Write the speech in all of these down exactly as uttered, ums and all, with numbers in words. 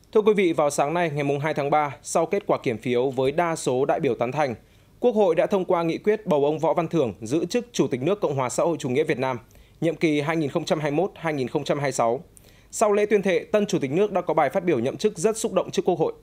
Thưa quý vị, vào sáng nay ngày hai tháng ba, sau kết quả kiểm phiếu với đa số đại biểu tán thành, Quốc hội đã thông qua nghị quyết bầu ông Võ Văn Thưởng giữ chức Chủ tịch nước Cộng hòa xã hội chủ nghĩa Việt Nam, nhiệm kỳ hai nghìn không trăm hai mươi mốt đến hai nghìn không trăm hai mươi sáu. Sau lễ tuyên thệ, tân Chủ tịch nước đã có bài phát biểu nhậm chức rất xúc động trước Quốc hội.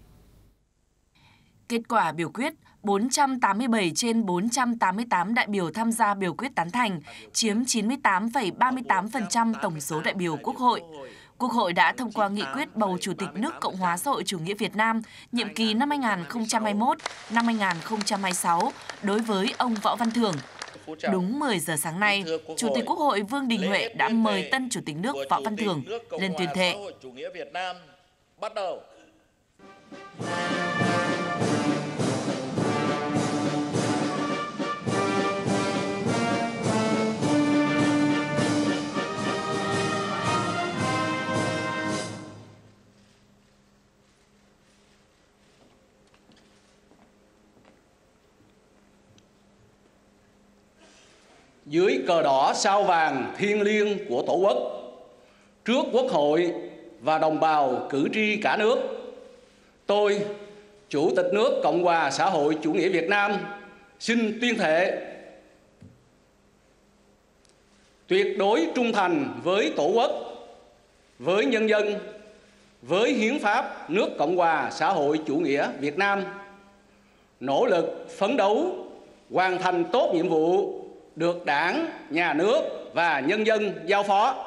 Kết quả biểu quyết, bốn trăm tám mươi bảy trên bốn trăm tám mươi tám đại biểu tham gia biểu quyết tán thành, chiếm chín mươi tám phẩy ba mươi tám phần trăm tổng số đại biểu Quốc hội. Quốc hội đã thông qua nghị quyết bầu Chủ tịch nước Cộng hòa xã hội chủ nghĩa Việt Nam, nhiệm kỳ năm hai nghìn không trăm hai mươi mốt đến năm hai nghìn không trăm hai mươi sáu đối với ông Võ Văn Thưởng. Đúng mười giờ sáng nay, Chủ tịch Quốc hội Vương Đình Huệ đã mời tân Chủ tịch nước Võ Văn Thưởng lên tuyên thệ. Dưới cờ đỏ sao vàng thiêng liêng của Tổ quốc, trước Quốc hội và đồng bào cử tri cả nước, tôi, Chủ tịch nước Cộng hòa xã hội chủ nghĩa Việt Nam, xin tuyên thệ tuyệt đối trung thành với Tổ quốc, với nhân dân, với hiến pháp nước Cộng hòa xã hội chủ nghĩa Việt Nam, nỗ lực phấn đấu hoàn thành tốt nhiệm vụ được Đảng, Nhà nước và nhân dân giao phó.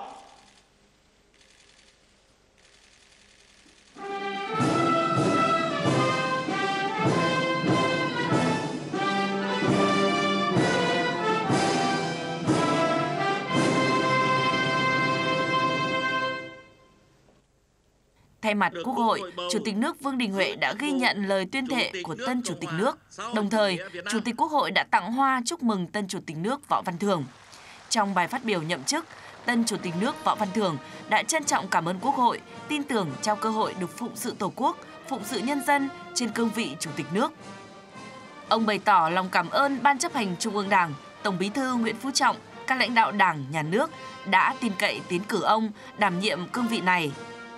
Thay mặt Quốc hội, Chủ tịch nước Vương Đình Huệ đã ghi nhận lời tuyên thệ của tân Chủ tịch nước. Đồng thời, Chủ tịch Quốc hội đã tặng hoa chúc mừng tân Chủ tịch nước Võ Văn Thưởng. Trong bài phát biểu nhậm chức, tân Chủ tịch nước Võ Văn Thưởng đã trân trọng cảm ơn Quốc hội, tin tưởng trao cơ hội được phụng sự Tổ quốc, phụng sự nhân dân trên cương vị Chủ tịch nước. Ông bày tỏ lòng cảm ơn Ban chấp hành Trung ương Đảng, Tổng Bí thư Nguyễn Phú Trọng, các lãnh đạo Đảng, Nhà nước đã tin cậy tiến cử ông đảm nhiệm cương vị này.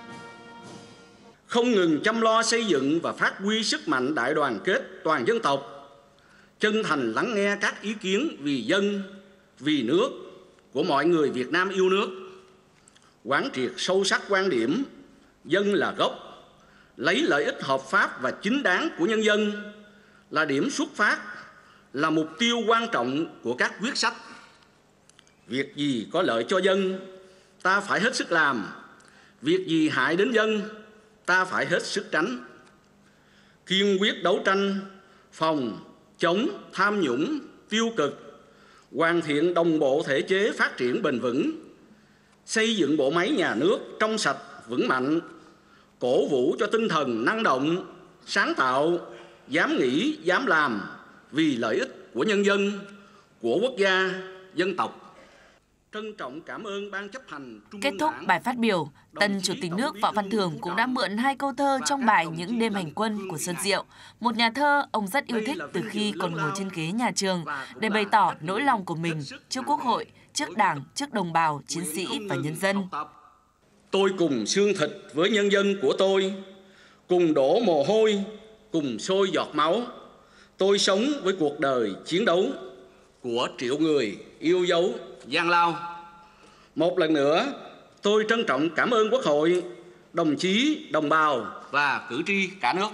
Không ngừng chăm lo xây dựng và phát huy sức mạnh đại đoàn kết toàn dân tộc, chân thành lắng nghe các ý kiến vì dân, vì nước của mọi người Việt Nam yêu nước, quán triệt sâu sắc quan điểm dân là gốc, lấy lợi ích hợp pháp và chính đáng của nhân dân là điểm xuất phát, là mục tiêu quan trọng của các quyết sách. Việc gì có lợi cho dân, ta phải hết sức làm. Việc gì hại đến dân, ta phải hết sức tránh. Kiên quyết đấu tranh, phòng, chống tham nhũng, tiêu cực, hoàn thiện đồng bộ thể chế phát triển bền vững, xây dựng bộ máy nhà nước trong sạch, vững mạnh, cổ vũ cho tinh thần năng động, sáng tạo, dám nghĩ, dám làm vì lợi ích của nhân dân, của quốc gia, dân tộc. Trân trọng cảm ơn Ban chấp hành Trung ương Kết thúc bài phát biểu, tân Chủ tịch nước Võ Văn Thưởng cũng đã mượn hai câu thơ trong bài Những đêm hành quân của Xuân Diệu. Một nhà thơ ông rất yêu thích từ khi còn ngồi trên ghế nhà trường để bày tỏ nỗi lòng của mình trước Quốc hội, trước Đảng, trước đồng bào, chiến sĩ và nhân dân. Tôi cùng xương thịt với nhân dân của tôi, cùng đổ mồ hôi, cùng sôi giọt máu. Tôi sống với cuộc đời chiến đấu của triệu người yêu dấu gian lao. Một lần nữa, tôi trân trọng cảm ơn Quốc hội, đồng chí, đồng bào và cử tri cả nước.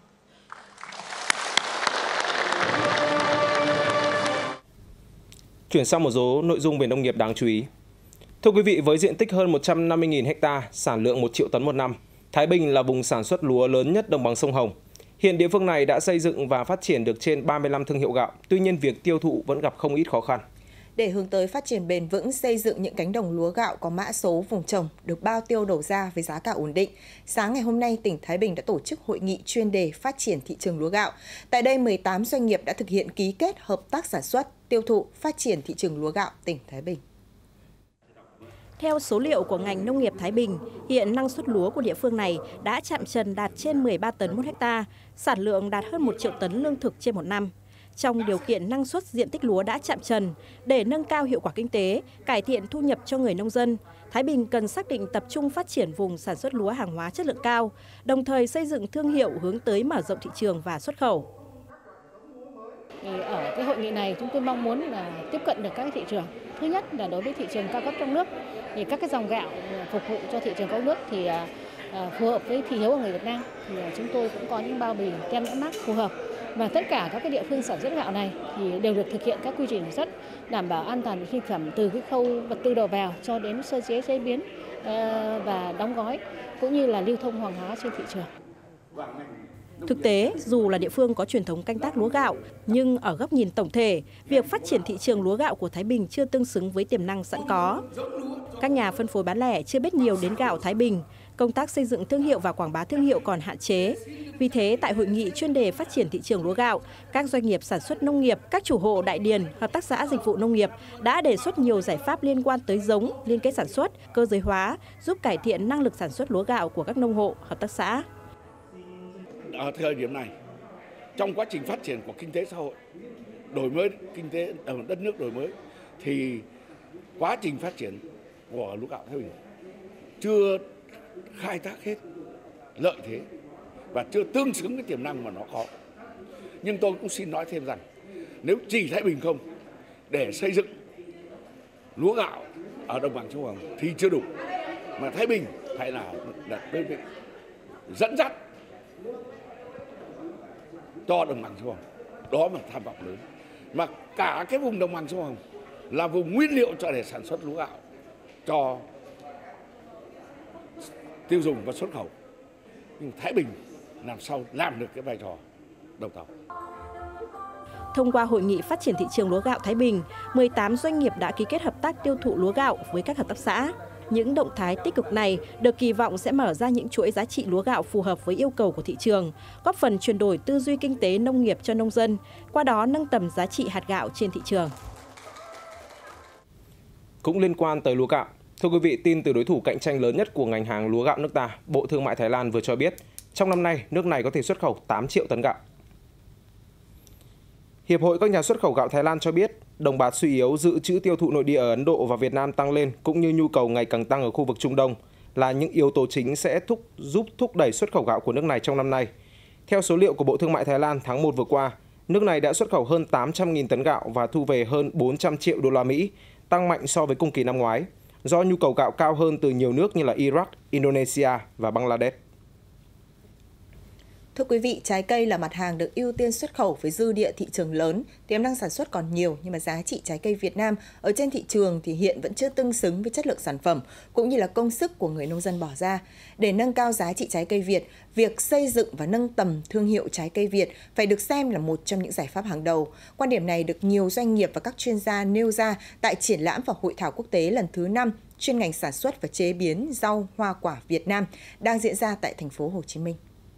Chuyển sang một số nội dung về nông nghiệp đáng chú ý. Thưa quý vị, với diện tích hơn một trăm năm mươi nghìn ha, sản lượng một triệu tấn một năm, Thái Bình là vùng sản xuất lúa lớn nhất đồng bằng sông Hồng. Hiện địa phương này đã xây dựng và phát triển được trên ba mươi lăm thương hiệu gạo, tuy nhiên việc tiêu thụ vẫn gặp không ít khó khăn. Để hướng tới phát triển bền vững, xây dựng những cánh đồng lúa gạo có mã số vùng trồng được bao tiêu đầu ra với giá cả ổn định, sáng ngày hôm nay, tỉnh Thái Bình đã tổ chức hội nghị chuyên đề phát triển thị trường lúa gạo. Tại đây, mười tám doanh nghiệp đã thực hiện ký kết hợp tác sản xuất, tiêu thụ, phát triển thị trường lúa gạo tỉnh Thái Bình. Theo số liệu của ngành nông nghiệp Thái Bình, hiện năng suất lúa của địa phương này đã chạm trần đạt trên mười ba tấn một ha, sản lượng đạt hơn một triệu tấn lương thực trên một năm. Trong điều kiện năng suất diện tích lúa đã chạm trần, để nâng cao hiệu quả kinh tế, cải thiện thu nhập cho người nông dân, Thái Bình cần xác định tập trung phát triển vùng sản xuất lúa hàng hóa chất lượng cao, đồng thời xây dựng thương hiệu hướng tới mở rộng thị trường và xuất khẩu. Ở cái hội nghị này chúng tôi mong muốn là tiếp cận được các thị trường. Thứ nhất là đối với thị trường cao cấp trong nước, thì các cái dòng gạo phục vụ cho thị trường cao cấp nước thì phù hợp với thị hiếu của người Việt Nam. Thì chúng tôi cũng có những bao bì tem nhãn mác phù hợp. Và tất cả các cái địa phương sản xuất gạo này thì đều được thực hiện các quy trình sản xuất đảm bảo an toàn thực phẩm từ cái khâu vật tư đầu vào cho đến sơ chế chế biến và đóng gói cũng như là lưu thông hàng hóa trên thị trường. Thực tế, dù là địa phương có truyền thống canh tác lúa gạo, nhưng ở góc nhìn tổng thể, việc phát triển thị trường lúa gạo của Thái Bình chưa tương xứng với tiềm năng sẵn có. Các nhà phân phối bán lẻ chưa biết nhiều đến gạo Thái Bình, công tác xây dựng thương hiệu và quảng bá thương hiệu còn hạn chế. Vì thế, tại hội nghị chuyên đề phát triển thị trường lúa gạo, các doanh nghiệp sản xuất nông nghiệp, các chủ hộ đại điền, hợp tác xã dịch vụ nông nghiệp đã đề xuất nhiều giải pháp liên quan tới giống, liên kết sản xuất, cơ giới hóa, giúp cải thiện năng lực sản xuất lúa gạo của các nông hộ, hợp tác xã. Ở thời điểm này, trong quá trình phát triển của kinh tế xã hội, đổi mới kinh tế ở đất nước đổi mới, thì quá trình phát triển của lúa gạo Thái Bình chưa khai thác hết lợi thế và chưa tương xứng với tiềm năng mà nó có. Nhưng tôi cũng xin nói thêm rằng, nếu chỉ Thái Bình không để xây dựng lúa gạo ở đồng bằng sông Hồng thì chưa đủ, mà Thái Bình phải là đơn vị dẫn dắt cho đồng bằng sông Hồng. Đó là tham vọng lớn. Mà cả cái vùng đồng bằng sông Hồng là vùng nguyên liệu cho để sản xuất lúa gạo cho tiêu dùng và xuất khẩu. Nhưng Thái Bình làm sao làm được cái vai trò đầu tàu. Thông qua hội nghị phát triển thị trường lúa gạo Thái Bình, mười tám doanh nghiệp đã ký kết hợp tác tiêu thụ lúa gạo với các hợp tác xã. Những động thái tích cực này được kỳ vọng sẽ mở ra những chuỗi giá trị lúa gạo phù hợp với yêu cầu của thị trường, góp phần chuyển đổi tư duy kinh tế nông nghiệp cho nông dân, qua đó nâng tầm giá trị hạt gạo trên thị trường. Cũng liên quan tới lúa gạo, thưa quý vị, tin từ đối thủ cạnh tranh lớn nhất của ngành hàng lúa gạo nước ta, Bộ Thương mại Thái Lan vừa cho biết, trong năm nay, nước này có thể xuất khẩu tám triệu tấn gạo. Hiệp hội các nhà xuất khẩu gạo Thái Lan cho biết, đồng bạc suy yếu, dự trữ tiêu thụ nội địa ở Ấn Độ và Việt Nam tăng lên, cũng như nhu cầu ngày càng tăng ở khu vực Trung Đông là những yếu tố chính sẽ thúc, giúp thúc đẩy xuất khẩu gạo của nước này trong năm nay. Theo số liệu của Bộ Thương mại Thái Lan tháng một vừa qua, nước này đã xuất khẩu hơn tám trăm nghìn tấn gạo và thu về hơn bốn trăm triệu đô la Mỹ, tăng mạnh so với cùng kỳ năm ngoái, do nhu cầu gạo cao hơn từ nhiều nước như là Iraq, Indonesia và Bangladesh. Thưa quý vị, trái cây là mặt hàng được ưu tiên xuất khẩu với dư địa thị trường lớn, tiềm năng sản xuất còn nhiều, nhưng mà giá trị trái cây Việt Nam ở trên thị trường thì hiện vẫn chưa tương xứng với chất lượng sản phẩm cũng như là công sức của người nông dân bỏ ra. Để nâng cao giá trị trái cây Việt, việc xây dựng và nâng tầm thương hiệu trái cây Việt phải được xem là một trong những giải pháp hàng đầu. Quan điểm này được nhiều doanh nghiệp và các chuyên gia nêu ra tại triển lãm và hội thảo quốc tế lần thứ năm chuyên ngành sản xuất và chế biến rau hoa quả Việt Nam đang diễn ra tại thành phố Hồ Chí Minh.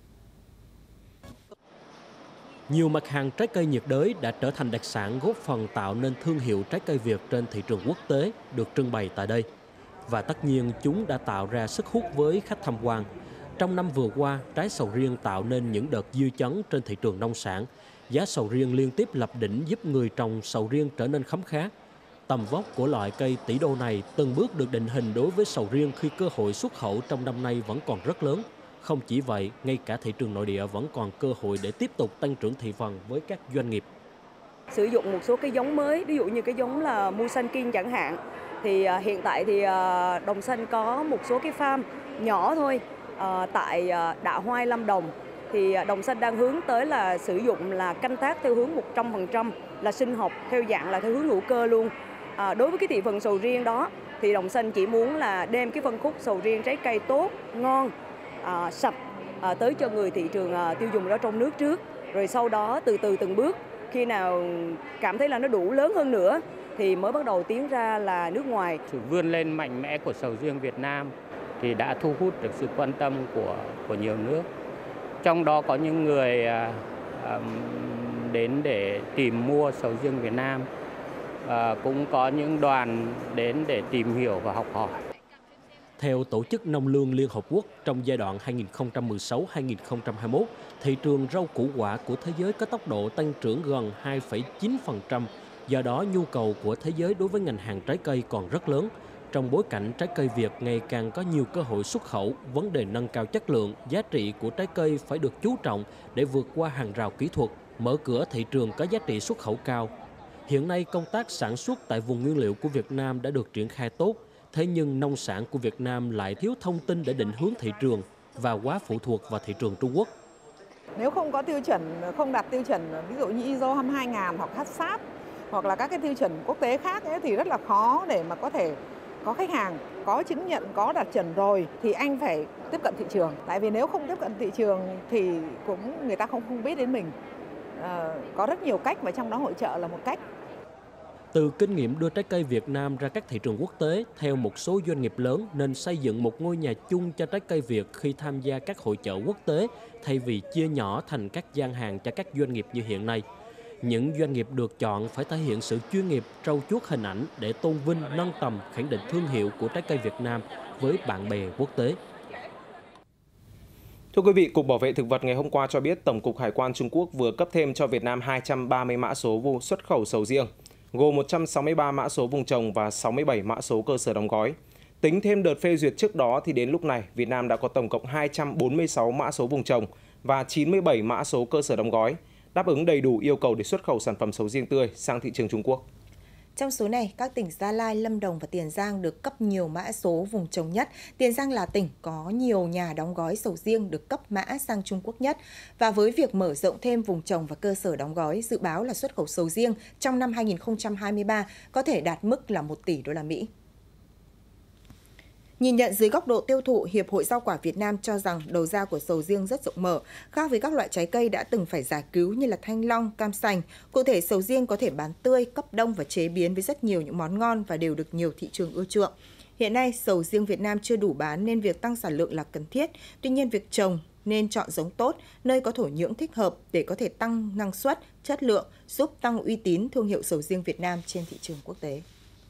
Nhiều mặt hàng trái cây nhiệt đới đã trở thành đặc sản góp phần tạo nên thương hiệu trái cây Việt trên thị trường quốc tế được trưng bày tại đây. Và tất nhiên chúng đã tạo ra sức hút với khách tham quan. Trong năm vừa qua, trái sầu riêng tạo nên những đợt dư chấn trên thị trường nông sản. Giá sầu riêng liên tiếp lập đỉnh giúp người trồng sầu riêng trở nên khấm khá. Tầm vóc của loại cây tỷ đô này từng bước được định hình đối với sầu riêng khi cơ hội xuất khẩu trong năm nay vẫn còn rất lớn. Không chỉ vậy, ngay cả thị trường nội địa vẫn còn cơ hội để tiếp tục tăng trưởng thị phần với các doanh nghiệp. Sử dụng một số cái giống mới, ví dụ như cái giống là Musang King chẳng hạn, thì uh, hiện tại thì uh, Đồng Xanh có một số cái farm nhỏ thôi uh, tại uh, Đạ Hoai, Lâm Đồng. Thì uh, Đồng Xanh đang hướng tới là sử dụng là canh tác theo hướng một trăm phần trăm là sinh học, theo dạng là theo hướng hữu cơ luôn. Uh, đối với cái thị phần sầu riêng đó thì Đồng Xanh chỉ muốn là đem cái phân khúc sầu riêng trái cây tốt, ngon, À, sạch à, tới cho người thị trường à, tiêu dùng đó trong nước trước, rồi sau đó từ từ từng bước, khi nào cảm thấy là nó đủ lớn hơn nữa thì mới bắt đầu tiến ra là nước ngoài. Sự vươn lên mạnh mẽ của sầu riêng Việt Nam thì đã thu hút được sự quan tâm của của nhiều nước, trong đó có những người à, à, đến để tìm mua sầu riêng Việt Nam, à, cũng có những đoàn đến để tìm hiểu và học hỏi. Theo Tổ chức Nông lương Liên Hợp Quốc, trong giai đoạn hai nghìn không trăm mười sáu đến hai nghìn không trăm hai mươi mốt, thị trường rau củ quả của thế giới có tốc độ tăng trưởng gần hai phẩy chín phần trăm. Do đó, nhu cầu của thế giới đối với ngành hàng trái cây còn rất lớn. Trong bối cảnh trái cây Việt ngày càng có nhiều cơ hội xuất khẩu, vấn đề nâng cao chất lượng, giá trị của trái cây phải được chú trọng để vượt qua hàng rào kỹ thuật, mở cửa thị trường có giá trị xuất khẩu cao. Hiện nay, công tác sản xuất tại vùng nguyên liệu của Việt Nam đã được triển khai tốt, thế nhưng nông sản của Việt Nam lại thiếu thông tin để định hướng thị trường và quá phụ thuộc vào thị trường Trung Quốc. Nếu không có tiêu chuẩn, không đạt tiêu chuẩn ví dụ như i ét o hai mươi hai nghìn hoặc HACCP hoặc là các cái tiêu chuẩn quốc tế khác ấy, thì rất là khó để mà có thể có khách hàng có chứng nhận, có đạt chuẩn rồi thì anh phải tiếp cận thị trường. Tại vì nếu không tiếp cận thị trường thì cũng người ta không không biết đến mình. À, có rất nhiều cách và trong đó hội chợ là một cách. Từ kinh nghiệm đưa trái cây Việt Nam ra các thị trường quốc tế, theo một số doanh nghiệp lớn nên xây dựng một ngôi nhà chung cho trái cây Việt khi tham gia các hội chợ quốc tế thay vì chia nhỏ thành các gian hàng cho các doanh nghiệp như hiện nay. Những doanh nghiệp được chọn phải thể hiện sự chuyên nghiệp, trau chuốt hình ảnh để tôn vinh, nâng tầm, khẳng định thương hiệu của trái cây Việt Nam với bạn bè quốc tế. Thưa quý vị, Cục Bảo vệ Thực vật ngày hôm qua cho biết Tổng cục Hải quan Trung Quốc vừa cấp thêm cho Việt Nam hai trăm ba mươi mã số vùng xuất khẩu sầu riêng, gồm một trăm sáu mươi ba mã số vùng trồng và sáu mươi bảy mã số cơ sở đóng gói. Tính thêm đợt phê duyệt trước đó thì đến lúc này, Việt Nam đã có tổng cộng hai trăm bốn mươi sáu mã số vùng trồng và chín mươi bảy mã số cơ sở đóng gói, đáp ứng đầy đủ yêu cầu để xuất khẩu sản phẩm sầu riêng tươi sang thị trường Trung Quốc. Trong số này, các tỉnh Gia Lai, Lâm Đồng và Tiền Giang được cấp nhiều mã số vùng trồng nhất. Tiền Giang là tỉnh có nhiều nhà đóng gói sầu riêng được cấp mã sang Trung Quốc nhất. Và với việc mở rộng thêm vùng trồng và cơ sở đóng gói, dự báo là xuất khẩu sầu riêng trong năm hai nghìn không trăm hai mươi ba có thể đạt mức là một tỷ đô la Mỹ. Nhìn nhận dưới góc độ tiêu thụ, Hiệp hội Rau quả Việt Nam cho rằng đầu ra của sầu riêng rất rộng mở, khác với các loại trái cây đã từng phải giải cứu như là thanh long, cam sành. Cụ thể, sầu riêng có thể bán tươi, cấp đông và chế biến với rất nhiều những món ngon và đều được nhiều thị trường ưa chuộng. Hiện nay, sầu riêng Việt Nam chưa đủ bán nên việc tăng sản lượng là cần thiết. Tuy nhiên, việc trồng nên chọn giống tốt, nơi có thổ nhưỡng thích hợp để có thể tăng năng suất, chất lượng, giúp tăng uy tín thương hiệu sầu riêng Việt Nam trên thị trường quốc tế.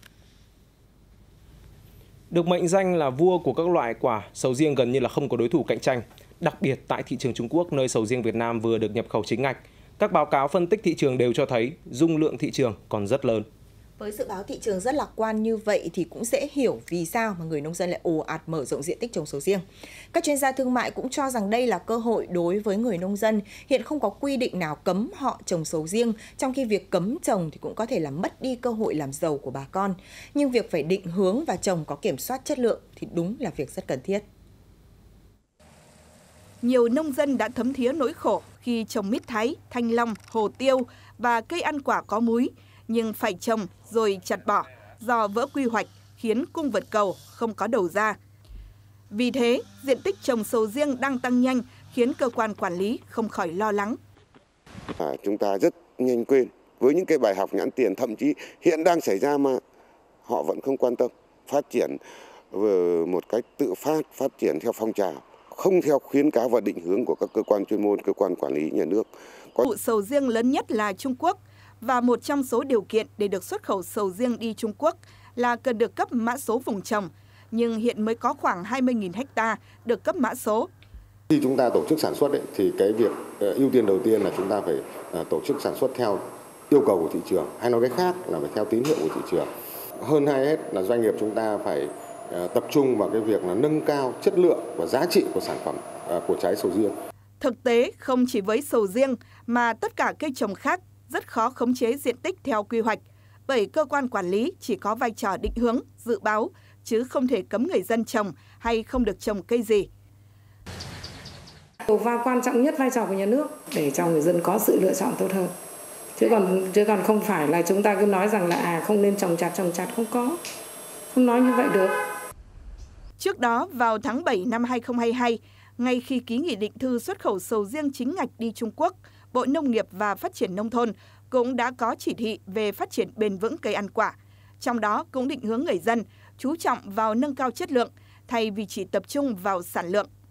Được mệnh danh là vua của các loại quả, sầu riêng gần như là không có đối thủ cạnh tranh, đặc biệt tại thị trường Trung Quốc nơi sầu riêng Việt Nam vừa được nhập khẩu chính ngạch. Các báo cáo phân tích thị trường đều cho thấy dung lượng thị trường còn rất lớn. Với dự báo thị trường rất lạc quan như vậy thì cũng dễ hiểu vì sao mà người nông dân lại ồ ạt mở rộng diện tích trồng sầu riêng. Các chuyên gia thương mại cũng cho rằng đây là cơ hội đối với người nông dân. Hiện không có quy định nào cấm họ trồng sầu riêng, trong khi việc cấm trồng thì cũng có thể làm mất đi cơ hội làm giàu của bà con. Nhưng việc phải định hướng và trồng có kiểm soát chất lượng thì đúng là việc rất cần thiết. Nhiều nông dân đã thấm thía nỗi khổ khi trồng mít thái, thanh long, hồ tiêu và cây ăn quả có múi, nhưng phải trồng rồi chặt bỏ do vỡ quy hoạch khiến cung vượt cầu, không có đầu ra. Vì thế, diện tích trồng sầu riêng đang tăng nhanh khiến cơ quan quản lý không khỏi lo lắng. À, chúng ta rất nhanh quên với những cái bài học nhãn tiền thậm chí hiện đang xảy ra mà họ vẫn không quan tâm, phát triển một cách tự phát, phát triển theo phong trào, không theo khuyến cáo và định hướng của các cơ quan chuyên môn, cơ quan quản lý nhà nước. Có... Vụ sầu riêng lớn nhất là Trung Quốc. Và một trong số điều kiện để được xuất khẩu sầu riêng đi Trung Quốc là cần được cấp mã số vùng trồng, nhưng hiện mới có khoảng hai mươi nghìn ha được cấp mã số. Khi chúng ta tổ chức sản xuất ấy, thì cái việc ưu tiên đầu tiên là chúng ta phải tổ chức sản xuất theo yêu cầu của thị trường, hay nói cách khác là phải theo tín hiệu của thị trường. Hơn ai hết là doanh nghiệp chúng ta phải tập trung vào cái việc là nâng cao chất lượng và giá trị của sản phẩm của trái sầu riêng. Thực tế, không chỉ với sầu riêng mà tất cả cây trồng khác rất khó khống chế diện tích theo quy hoạch, bởi cơ quan quản lý chỉ có vai trò định hướng, dự báo, chứ không thể cấm người dân trồng hay không được trồng cây gì. Và quan trọng nhất vai trò của nhà nước để cho người dân có sự lựa chọn tốt hơn. Chứ còn chứ còn không phải là chúng ta cứ nói rằng là à không nên trồng chặt trồng chặt, không có. Không nói như vậy được. Trước đó, vào tháng bảy năm hai nghìn không trăm hai mươi hai, ngay khi ký nghị định thư xuất khẩu sầu riêng chính ngạch đi Trung Quốc, Bộ Nông nghiệp và Phát triển Nông thôn cũng đã có chỉ thị về phát triển bền vững cây ăn quả. Trong đó cũng định hướng người dân chú trọng vào nâng cao chất lượng thay vì chỉ tập trung vào sản lượng.